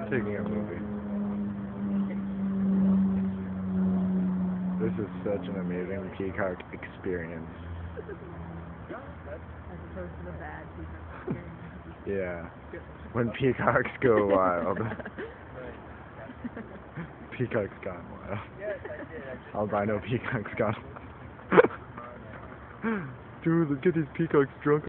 taking a movie. This is such an amazing peacock experience. As opposed to the bad peacock experience. Yeah. When peacocks go wild. Peacock's gone wild. Albino peacock's gone wild. Dude, let's get these peacocks drunk.